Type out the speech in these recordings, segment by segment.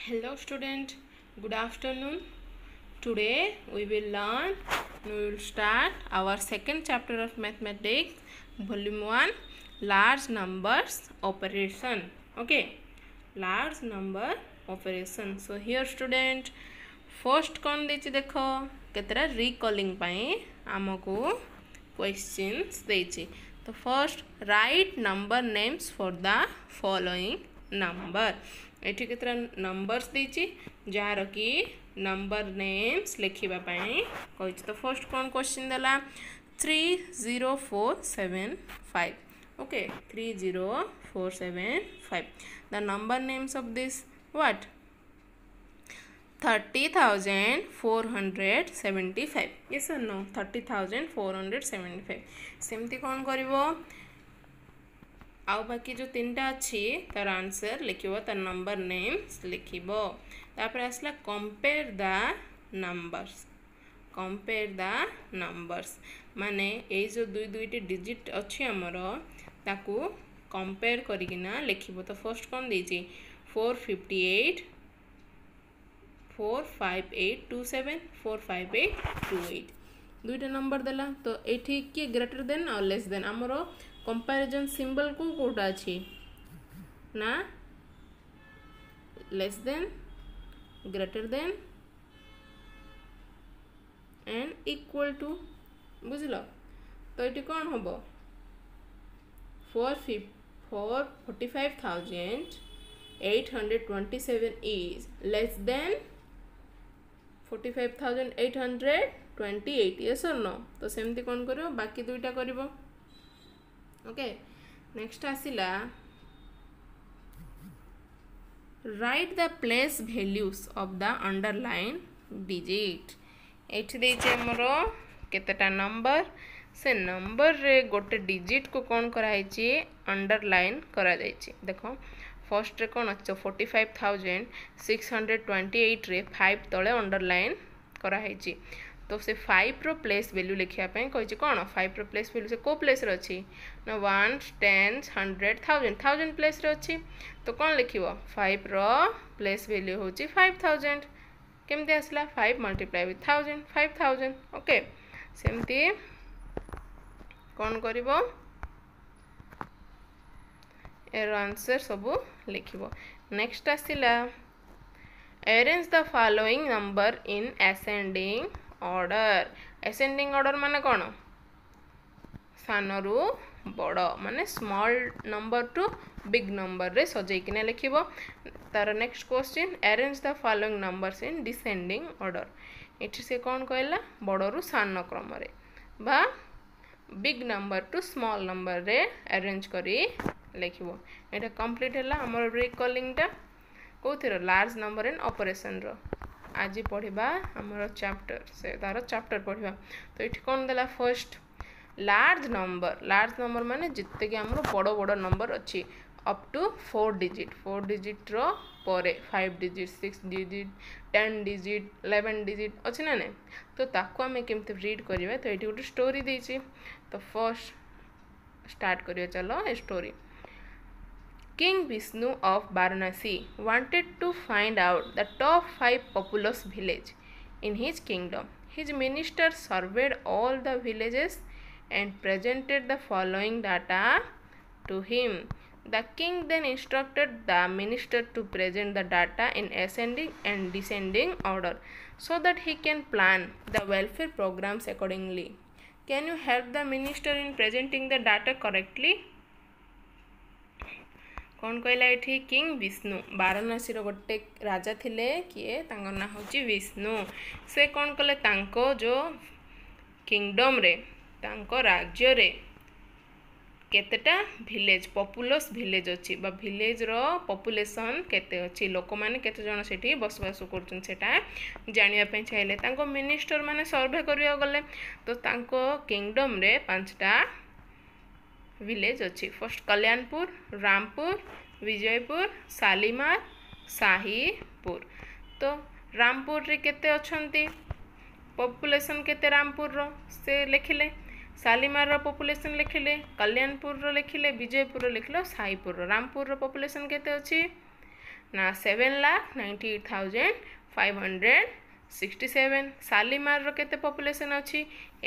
Hello student, good afternoon. Today we will start our second chapter of mathematics, volume 1, large numbers operation. Okay, large number operation. So here student, first कौन देछि देखो केतरा recalling पाई आमको questions देछि. तो first write number names for the following number. एठी केतरा numbers देछि जार कि नंबर नेम्स लिखिबा पई कहिछ. तो फर्स्ट कोन क्वेश्चन देला 30475. Okay 30475. The number names of this what 30,475. Yes or no 30,475. सेमती कौन करिवो आउ बाकी जो तीनटा अच्छी तार आंसर लिखिबो तार नंबर नेम्स लिखिबो. तापर आसला कंपेयर द नंबर्स माने ए जो दुई दुईटी डिजिट अच्छी हमर ताकू कंपेयर करिकिना लिखिबो. तो फर्स्ट कौन देछि 458 45827 45828 दुईटा नंबर देला. तो एठी के greater than or less than हमरो कंपैरिजन सिंबल को कोटा अछि ना less than greater than and equal to बुझलो. तो ये कौन हम 45,827 is less than 45,828. Yes or no. तो सेमती कौन करियो बाकी दुईटा करिवो. ओके नेक्स्ट आसिला right the place values of the underline digit. एठी देछि हमरो केतेटा नंबर से नंबर रे गोटे डिजिट को कौन कराइछि अंडरलाइन करा जाइछि. देखो फर्स्ट रे कौन अच्छो 45,628 रे 5 तले अंडरलाइन करा हैछि. तो से 5 रो प्लेस वैल्यू लिखिया पे कहिछि कोन 5 रो प्लेस वैल्यू से को प्लेस रे अछि ना 1 10 100 1000 प्लेस रे अछि. तो कौन लिखिबो 5 रो प्लेस वैल्यू होछि 5000. केमते आसला 5 मल्टीप्लाई विथ 1000 5000. ओके सेमती कौन करिवो एर आंसर सब लिखिबो. नेक्स्ट आसिला arrange the following number in ascending order. Ascending order माने कौन सानरू बड़ माने small number to big number रे सजैकिना लिखिबो. तार next question arrange the following numbers in descending order. एठी से कौन कहला बड़रू सान क्रम रे बा big number to small number रे अरेंज करी लिखिबो. एटा कंप्लीट हैला हमर रिकॉलिंग टा कोथिर लार्ज नंबर इन ऑपरेशन रो. आज पढ़ा हमर चैप्टर से तार चैप्टर पढ़ा. तो ये कौन देला फर्स्ट लार्ज नंबर माने जिते कि हमर बड़ बड़ नंबर अच्छी अप टू 4 डिजिट रो परे 5 डिजिट 6 डिजिट 10 डिजिट 11 डिजिट अच्छी ना नहीं. तो ताको आम केमती रीड करिवे. तो ये गोटे स्टोरी देछि. तो फर्स्ट स्टार्ट करियो चलो a story. King Vishnu of Varanasi wanted to find out the top 5 populous village in his kingdom. His minister surveyed all the villages and presented the following data to him. The king then instructed the minister to present the data in ascending and descending order so that he can plan the welfare programs accordingly. Can you help the minister in presenting the data correctly? कौन कहला ये king Vishnu Varanasi गोटे राजा थिले किए तांको ना होची विष्णु. से कौन कले तांको जो किंगडम रे तांको राज्य रे केतेटा विलेज पॉपुलस विलेज अछि बा विलेज रो पॉपुलेशन केते अछि लोक माने केते जण सेठी बसवास करछन सेटा जानिया पे चाहिले. तांको मिनिस्टर माने सर्वे करियो गले. तो तांको किंगडम रे 5टा विलेज अच्छी. फर्स्ट कल्याणपुर रामपुर विजयपुर शालीमार शाहीपुर. तो रामपुर रे केते अछंती पॉपुलेशन केते रामपुर रो से लिखिले शालीमार रो पॉपुलेशन लिखिले कल्याणपुर रो लिखिले विजयपुर रो लिखिले शाहीपुर रो. रामपुर रो पॉपुलेशन केते अछि ना 7,98,567 शालीमार रो केते पॉपुलेशन अछि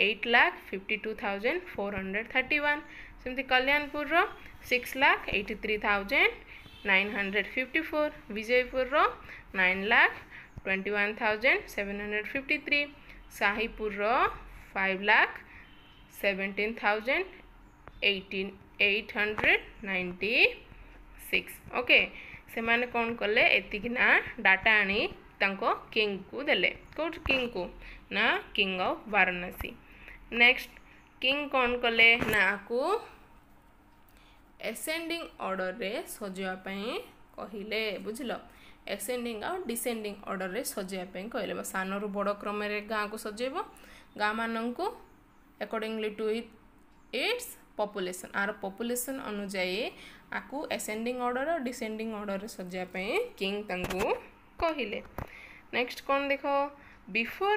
8,52,431 सेमती कल्याणपुर रो 6,83,954 विजयपुर रो 9,21,753 शाहीपुर रो 5,17,896 ओके से माने कौन कले एतिकिना डाटा आनी तांको किंग को देले कोट किंग को ना king of Varanasi next king कौन कले ना को एसेंडिंग ऑर्डर रे सजिया पई कहिले बुझलो एसेंडिंग और डिसेंडिंग ऑर्डर रे सजिया पई कहले सानो रु बड़ क्रम रे गाँ को सजेबो गाँ मानन को अकॉर्डिंगली टू इट्स पॉपुलेशन आर पॉपुलेशन अनुसार आकु ascending order or descending order रे सजिया पई किंग तंगु कहिले नेक्स्ट कौन देखो before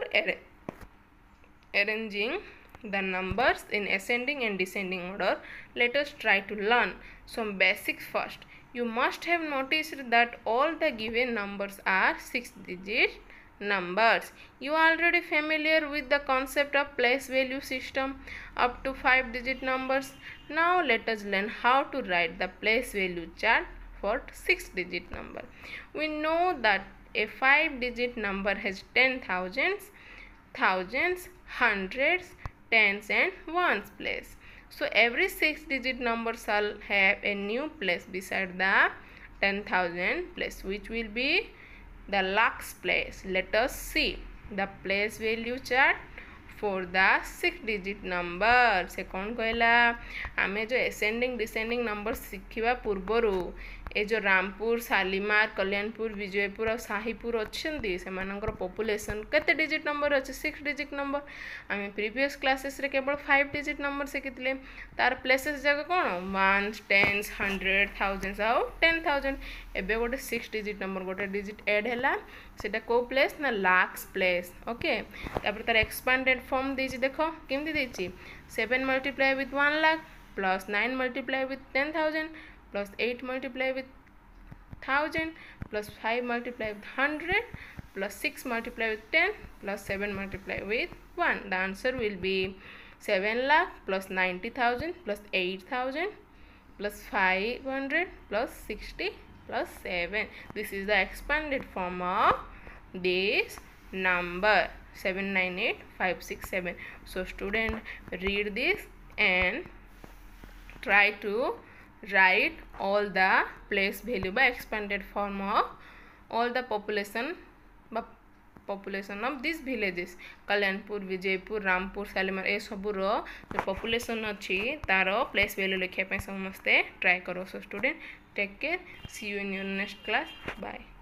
arranging the numbers in ascending and descending order, let us try to learn some basics first. You must have noticed that all the given numbers are 6-digit numbers. You are already familiar with the concept of place value system up to 5-digit numbers. Now let us learn how to write the place value chart for 6-digit number. We know that a 5-digit number has 10 thousands, hundreds, tens and ones place. So every 6-digit number shall have a new place beside the 10,000 place, which will be the lakhs place. Let us see the place value chart for the 6-digit number. से कौन कहला आमे जो ascending descending number शिखिबा पूर्वरु ए जो रामपुर शालीमार कल्याणपुर विजयपुर और शाहीपुर अच्छी से population केते डिजिट नंबर अच्छे 6 डिजिट नंबर आम प्रीवियस क्लासेस रे केवल 5 डिजिट नंबर शिखी तार प्लेसेस जगह कौन 1 10 100 1000 आउ 10,000 एबे गोटे 6 डिजिट नंबर गोटे डिजिट एड हैला सेटा को प्लेस ना लाख्स प्लेस ओके तापर तार एक्सपांडेड फॉर्म देछि देखो केमती देछि 7 multiply with 1 lakh plus 9 multiply with 10,000 plus 8 multiply with 1000 plus 5 multiply with 100 plus 6 multiply with 10 plus 7 multiply with 1. The answer will be 7 lakh plus 90,000 plus 8,000 plus 500 plus 60 plus 7. This is the expanded form of this number 798567. So student read this and try to write all the place value by expanded form of all the population of these villages Kalyanpur Vijaypur Rampur Shalimar ए सबूर जो population अच्छी तार place value लिखा समस्ते try करो so student take care see you in your next class bye.